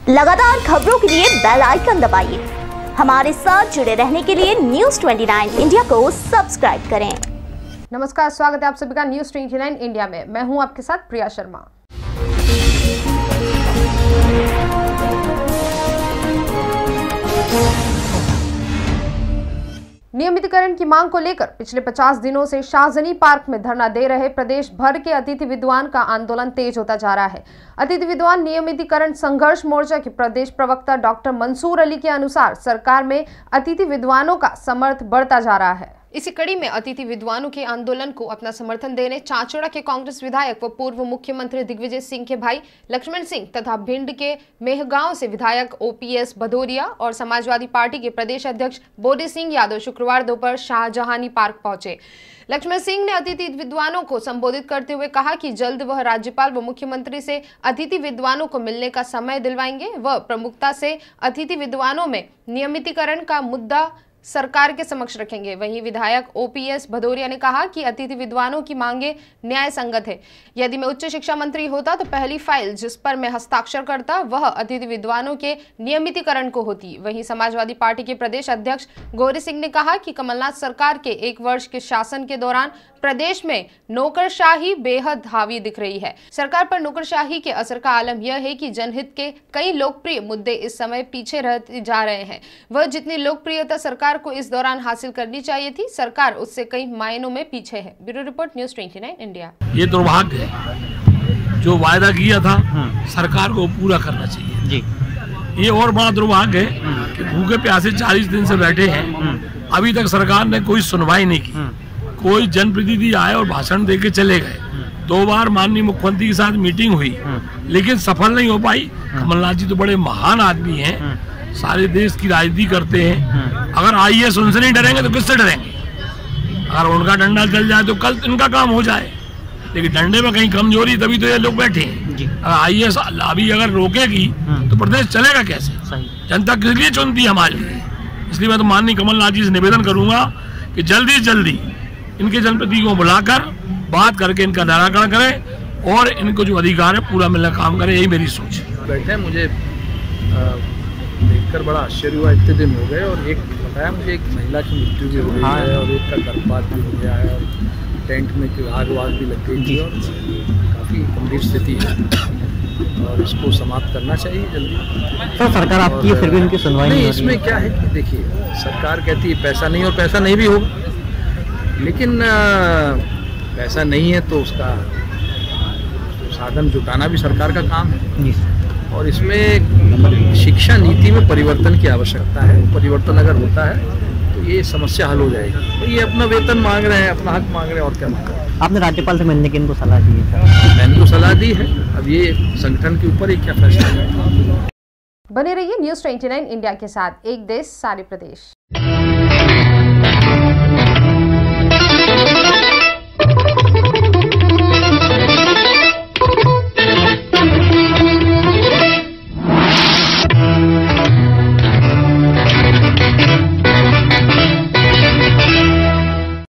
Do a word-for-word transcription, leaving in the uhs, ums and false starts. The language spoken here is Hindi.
लगातार खबरों के लिए बेल आइकन दबाइए। हमारे साथ जुड़े रहने के लिए न्यूज़ उनतीस इंडिया को सब्सक्राइब करें। नमस्कार, स्वागत है आप सभी का न्यूज़ उनतीस इंडिया में। मैं हूं आपके साथ प्रिया शर्मा। नियमितीकरण की मांग को लेकर पिछले पचास दिनों से शाहजनी पार्क में धरना दे रहे प्रदेश भर के अतिथि विद्वान का आंदोलन तेज होता जा रहा है। अतिथि विद्वान नियमितीकरण संघर्ष मोर्चा के प्रदेश प्रवक्ता डॉक्टर मंसूर अली के अनुसार सरकार में अतिथि विद्वानों का समर्थ बढ़ता जा रहा है। इसी कड़ी में अतिथि विद्वानों के आंदोलन को अपना समर्थन देने चांचौड़ा के कांग्रेस विधायक व पूर्व मुख्यमंत्री दिग्विजय सिंह के भाई लक्ष्मण सिंह तथा भिंड के मेहगांव से विधायक ओपीएस भदौरिया और समाजवादी पार्टी के प्रदेश अध्यक्ष बोरी सिंह यादव शुक्रवार दोपहर शाहजहानी पार्क पहुंचे। लक्ष्मण सिंह ने अतिथि विद्वानों को संबोधित करते हुए कहा कि जल्द वह राज्यपाल व मुख्यमंत्री से अतिथि विद्वानों को मिलने का समय दिलवाएंगे। वह प्रमुखता से अतिथि विद्वानों में नियमितीकरण का मुद्दा सरकार के समक्ष रखेंगे। वहीं विधायक ओपीएस भदौरिया ने कहा कि अतिथि विद्वानों की मांगे न्याय संगत है। यदि मैं उच्च शिक्षा मंत्री होता तो पहली फाइल जिस पर मैं हस्ताक्षर करता वह अतिथि विद्वानों के नियमितीकरण को होती। वहीं समाजवादी पार्टी के प्रदेश अध्यक्ष गौरी सिंह ने कहा कि कमलनाथ सरकार के एक वर्ष के शासन के दौरान प्रदेश में नौकरशाही बेहद हावी दिख रही है। सरकार पर नौकरशाही के असर का आलम यह है कि जनहित के कई लोकप्रिय मुद्दे इस समय पीछे रहते जा रहे हैं। वह जितनी लोकप्रियता सरकार को इस दौरान हासिल करनी चाहिए थी, सरकार उससे कई मायनों में पीछे है। ब्यूरो रिपोर्ट न्यूज़ उनतीस इंडिया। ये दुर्भाग्य है, जो वायदा किया था सरकार को पूरा करना चाहिए जी। ये और बड़ा दुर्भाग्य है कि भूखे प्यासे चालीस दिन से बैठे हैं, अभी तक सरकार ने कोई सुनवाई नहीं की। कोई जनप्रतिनिधि आए और भाषण देके चले गए। दो बार माननीय मुख्यमंत्री के साथ मीटिंग हुई लेकिन सफल नहीं हो पाई। कमलनाथ जी तो बड़े महान आदमी हैं, सारे देश की राजनीति करते हैं। अगर आईएएस उनसे नहीं डरेंगे तो किससे डरेंगे? अगर उनका डंडा चल जाए तो कल इनका काम हो जाए, लेकिन डंडे में कहीं कमजोरी तभी तो ये लोग बैठे हैं। अगर आईएएस अभी अगर रोकेगी तो प्रदेश चलेगा कैसे? जनता किस लिए चुनती है हमारे लिए? इसलिए मैं तो माननीय कमलनाथ जी से निवेदन करूंगा कि जल्दी जल्दी इनके जनप्रतिनिधियों को बुलाकर बात करके इनका निराकरण करें और इनको जो अधिकार है पूरा मिलने का काम करें। यही मेरी सोच है। बैठे मुझे देखकर बड़ा आश्चर्य हुआ। इतने दिन हो गए और एक बताया मुझे एक महिला की मृत्यु भी हो गई है और एक का गर्भपात भी हो गया है और टेंट में आग वाग भी लग गई थी और काफ़ी गंभीर स्थिति है और इसको समाप्त करना चाहिए जल्दी। सर सरकार आपकी है फिर भी उनकी सुनवाई नहीं। इसमें क्या है कि देखिए, सरकार कहती है पैसा नहीं और पैसा नहीं भी होगा, लेकिन पैसा नहीं है तो उसका साधन जुटाना भी सरकार का काम है। और इसमें शिक्षा नीति में परिवर्तन की आवश्यकता है। परिवर्तन अगर होता है तो ये समस्या हल हो जाएगी। तो ये अपना वेतन मांग रहे हैं, अपना हक मांग रहे हैं और क्या मांग रहे हैं। आपने राज्यपाल से मिलने की इनको सलाह दी है? मैंने तो सलाह दी है, अब ये संगठन के ऊपर ही क्या फैसला है। बने रहिए न्यूज़ उनतीस इंडिया के साथ। एक देश सारे प्रदेश।